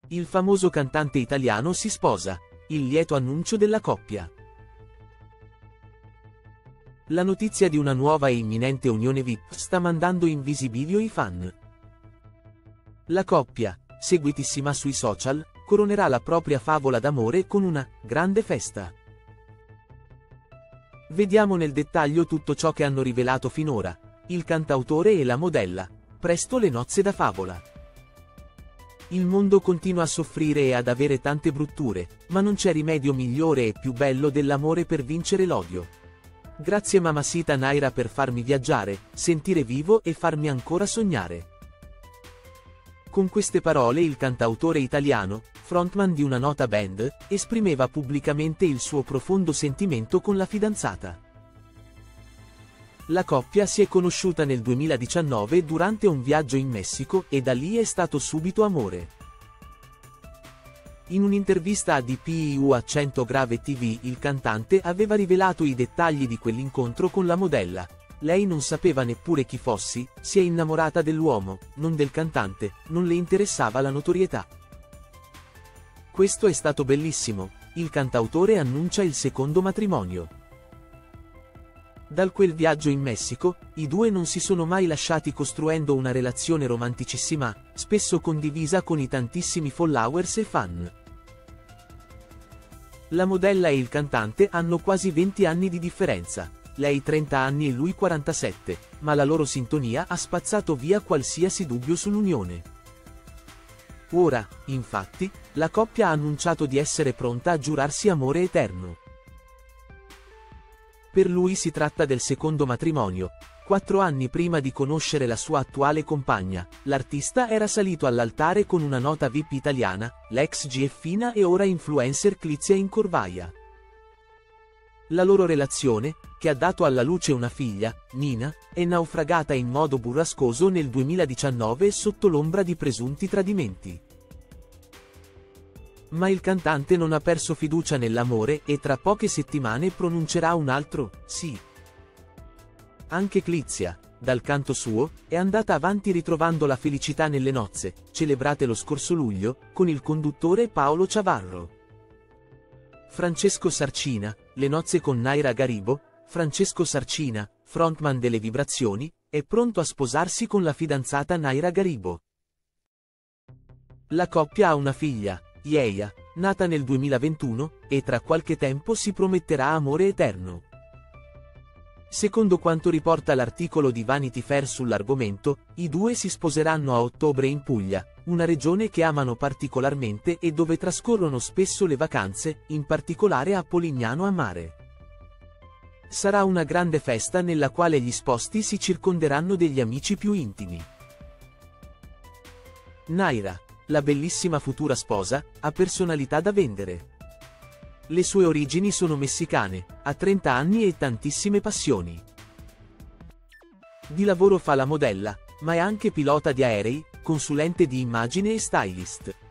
Il famoso cantante italiano si sposa. Il lieto annuncio della coppia. La notizia di una nuova e imminente unione VIP sta mandando in visibilio i fan. La coppia, seguitissima sui social, coronerà la propria favola d'amore con una grande festa. Vediamo nel dettaglio tutto ciò che hanno rivelato finora, il cantautore e la modella. Presto le nozze da favola. Il mondo continua a soffrire e ad avere tante brutture, ma non c'è rimedio migliore e più bello dell'amore per vincere l'odio. Grazie Mamacita Naira per farmi viaggiare, sentire vivo e farmi ancora sognare. Con queste parole il cantautore italiano, frontman di una nota band, esprimeva pubblicamente il suo profondo sentimento con la fidanzata. La coppia si è conosciuta nel 2019 durante un viaggio in Messico e da lì è stato subito amore. In un'intervista a DPIU Accento Grave TV il cantante aveva rivelato i dettagli di quell'incontro con la modella. Lei non sapeva neppure chi fossi, si è innamorata dell'uomo, non del cantante, non le interessava la notorietà. Questo è stato bellissimo, il cantautore annuncia il secondo matrimonio. Dal quel viaggio in Messico, i due non si sono mai lasciati costruendo una relazione romanticissima, spesso condivisa con i tantissimi followers e fan. La modella e il cantante hanno quasi 20 anni di differenza, lei 30 anni e lui 47, ma la loro sintonia ha spazzato via qualsiasi dubbio sull'unione. Ora, infatti, la coppia ha annunciato di essere pronta a giurarsi amore eterno. Per lui si tratta del secondo matrimonio. 4 anni prima di conoscere la sua attuale compagna, l'artista era salito all'altare con una nota VIP italiana, l'ex GFina e ora influencer Clizia Incorvaia. La loro relazione, che ha dato alla luce una figlia, Nina, è naufragata in modo burrascoso nel 2019 sotto l'ombra di presunti tradimenti. Ma il cantante non ha perso fiducia nell'amore e tra poche settimane pronuncerà un altro sì. Anche Clizia, dal canto suo, è andata avanti ritrovando la felicità nelle nozze, celebrate lo scorso luglio, con il conduttore Paolo Ciavarro. Francesco Sarcina, le nozze con Naira Garibo. Francesco Sarcina, frontman delle Vibrazioni, è pronto a sposarsi con la fidanzata Naira Garibo. La coppia ha una figlia, Yeya, nata nel 2021, e tra qualche tempo si prometterà amore eterno. Secondo quanto riporta l'articolo di Vanity Fair sull'argomento, i due si sposeranno a ottobre in Puglia, una regione che amano particolarmente e dove trascorrono spesso le vacanze, in particolare a Polignano a Mare. Sarà una grande festa nella quale gli sposi si circonderanno degli amici più intimi. Naira, la bellissima futura sposa, ha personalità da vendere. Le sue origini sono messicane, ha 30 anni e tantissime passioni. Di lavoro fa la modella, ma è anche pilota di aerei, consulente di immagine e stylist.